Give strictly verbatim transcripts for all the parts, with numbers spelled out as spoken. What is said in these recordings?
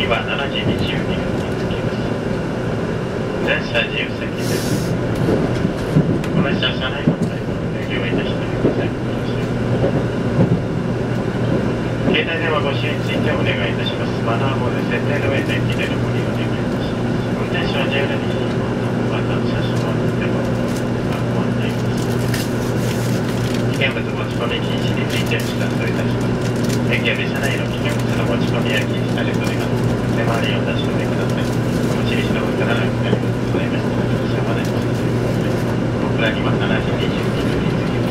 はしちじにじゅうにふんに着きます。全車自由席です。この車車内のタイプをご利用いたしてございます。携帯電話ご使用についてお願いいたします。マナーモード設定の上で機でのご利用お願いいたします。運転手は ジェイアール 西日本のまた車種はでもご案内いたします。危険物持ち込み禁止についてお知らせいたします。駅や列車内の危険物の持ち込みや禁止されております。手回りを出し込みください。お持ち主の方からのお願いがございましたら、車までお知らせください。僕らにはしちじにじゅうにふんに着きます。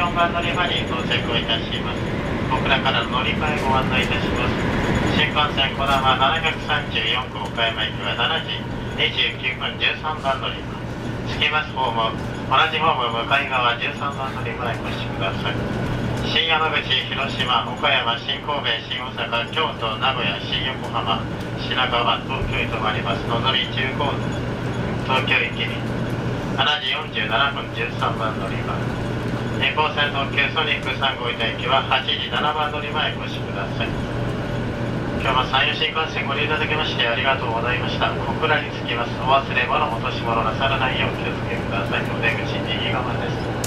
んばん乗り場に到着をいたします。小倉からの乗り換えご案内いたします。新幹線こだまななひゃくさんじゅうよんこ岡山駅はしちじにじゅうきゅうふんじゅうさんばん乗り場。着きますホーム、同じホーム向かい側じゅうさんばん乗り場へお越しください。新山口、広島、岡山、新神戸、新大阪、京都、名古屋、新横浜、品川、東京へ止まります。のぞみじゅうご、東京行きにしちじよんじゅうななふんじゅうさんばん乗り場。日本線特急ソニックさん号板駅ははちじななばん乗り場へお越しください。今日も山陽新幹線ご利用いただきましてありがとうございました。小倉に着きます。お忘れ物、落とし物なさらないようお気をつけください。お出口右側です。